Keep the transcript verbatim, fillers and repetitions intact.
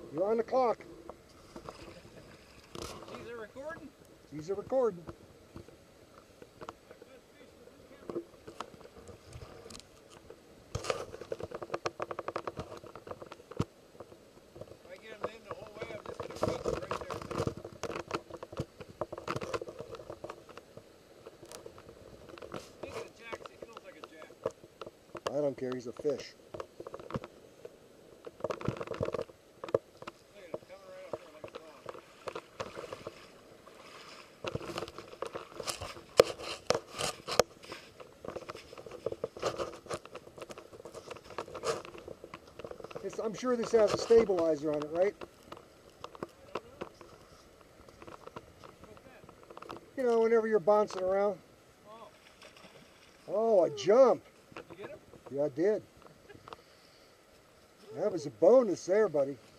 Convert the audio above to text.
You're on the clock. Is it recording? He's a recording. If I get him in the whole way, I'm just going to fix it right there. Speaking of jacks, he feels like a jack. I don't care, he's a fish. Look at him coming right up there like a dog. It's, I'm sure this has a stabilizer on it, right? You know, whenever you're bouncing around. Oh. Oh, a jump. Did you get him? Yeah, I did. That was a bonus there, buddy.